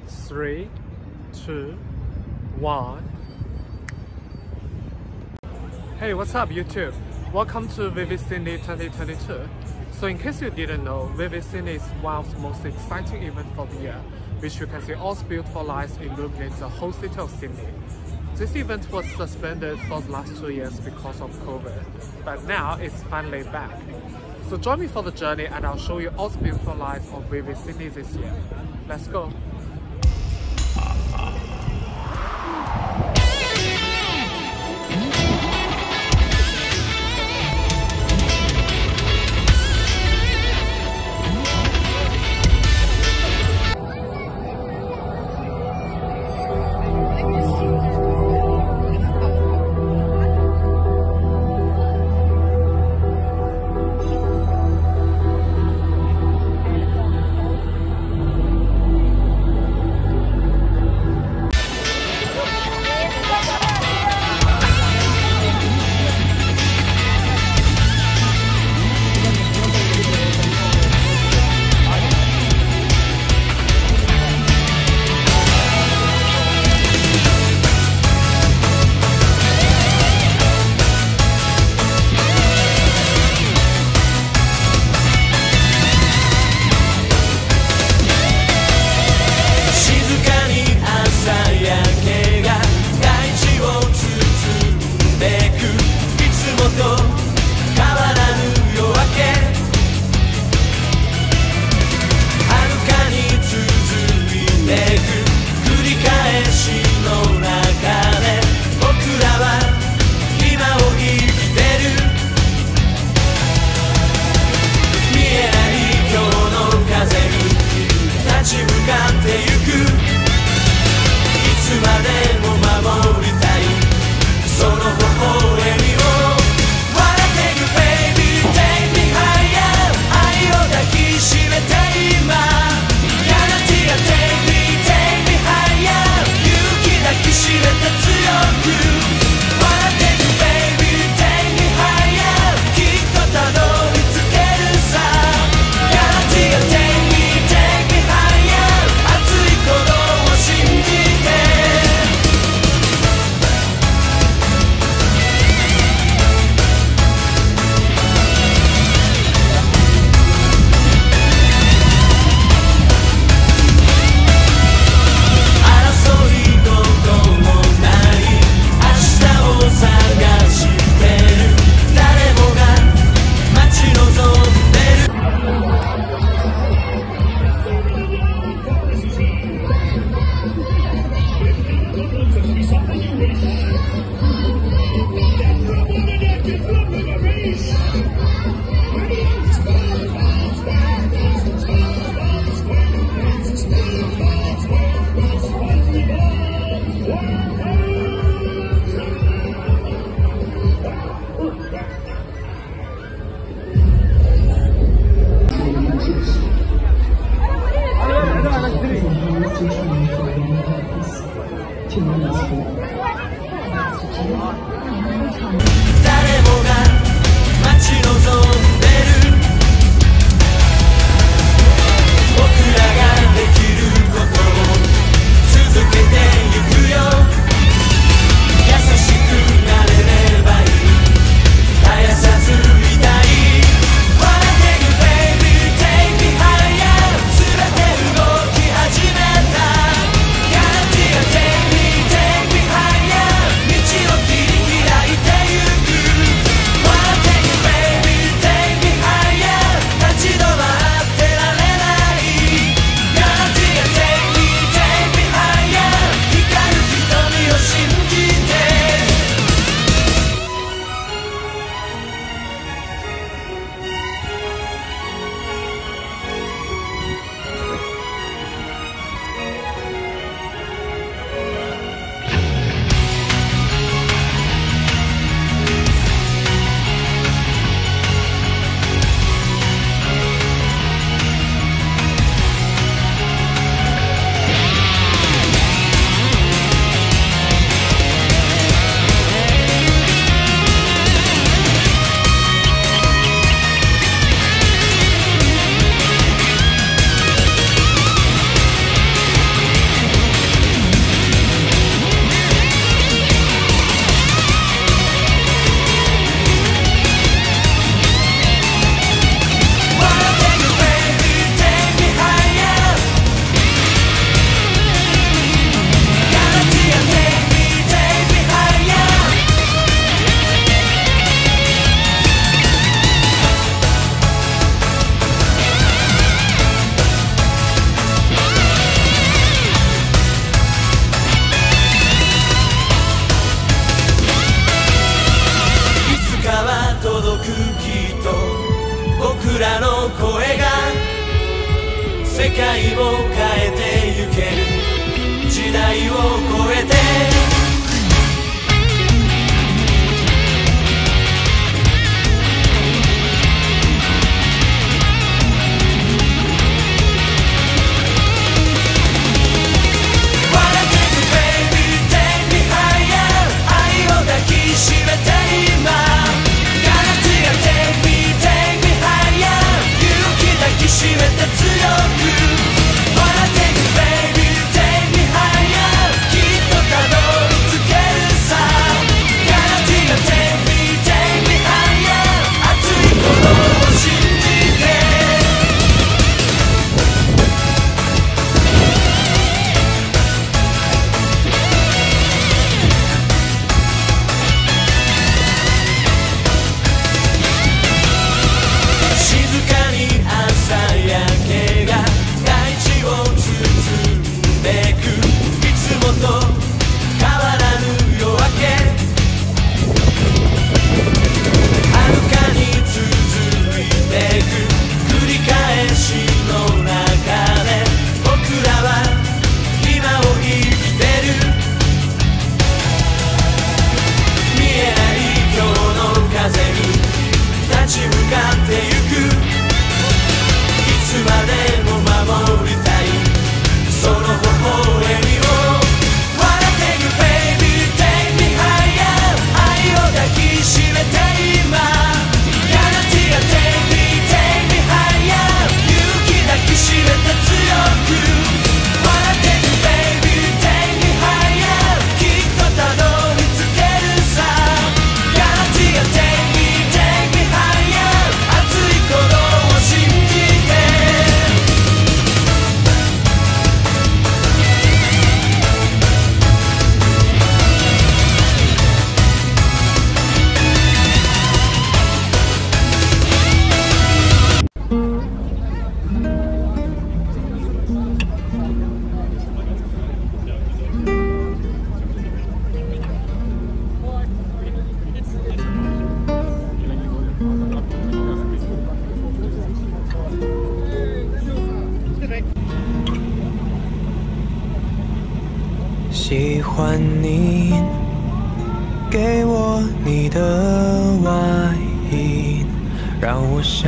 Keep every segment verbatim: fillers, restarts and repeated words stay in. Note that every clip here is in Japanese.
three, two, one. Hey, what's up YouTube? Welcome to Vivid Sydney twenty twenty-two. So in case you didn't know, Vivid Sydney is one of the most exciting events for the year, which you can see all beautiful lights illuminate the whole city of Sydney. This event was suspended for the last two years because of COVID, but now it's finally back. So join me for the journey and I'll show you all the beautiful lights of Vivid Sydney this year. Let's go! Baby 喜欢你给我你的外衣，让我想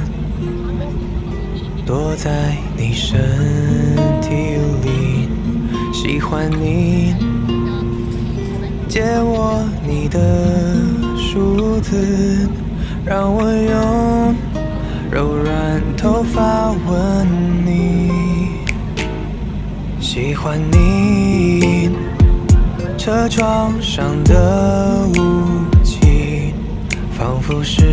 躲在你身体里。喜欢你借我你的梳子，让我用柔软头发吻你。喜欢你车窗上的雾气，仿佛是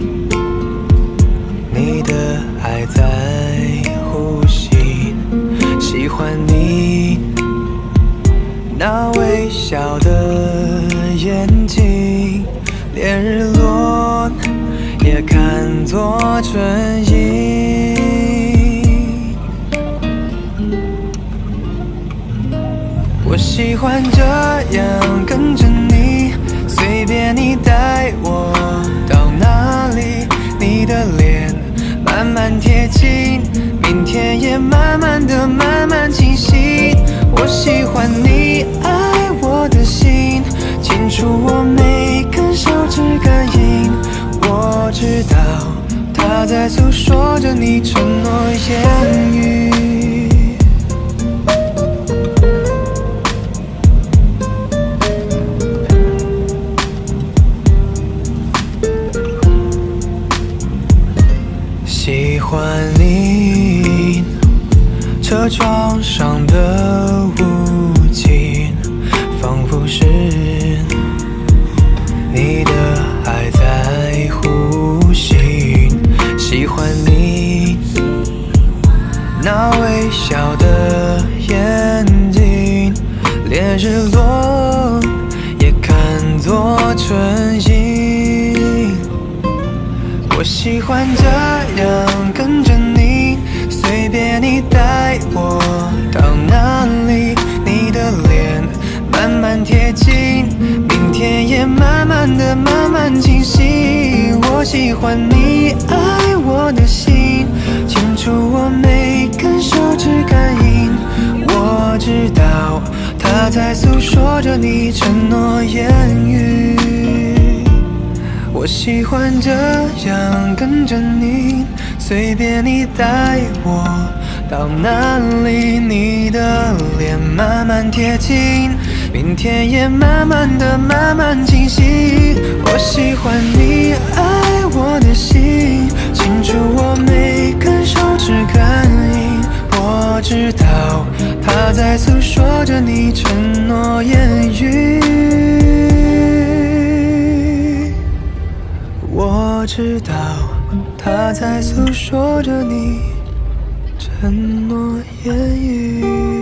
你的爱在呼吸。喜欢你那微笑的眼睛，连日落也看作春意。我喜欢这样跟着你，随便你带我到哪里，你的脸慢慢贴近，明天也慢慢的慢慢清晰。我喜欢你爱我的心，清楚我每根手指感应。我知道它在诉说着你承诺言语。喜欢你车窗上的雾气，仿佛是你的爱在呼吸。喜欢你那微笑的眼睛，连日落也看作春意。我喜欢这样跟着你，随便你带我到哪里，你的脸慢慢贴近，明天也慢慢的慢慢清晰。我喜欢你爱我的心，清楚我每根手指感应。我知道它在诉说着你承诺言语。我喜欢这样跟着你，随便你带我到哪里，你的脸慢慢贴近，明天也慢慢的慢慢清晰。我喜欢你爱我的心，清楚我每根手指感应。我知道它在诉说着你承诺言语。我知道它在诉说着你承诺言语。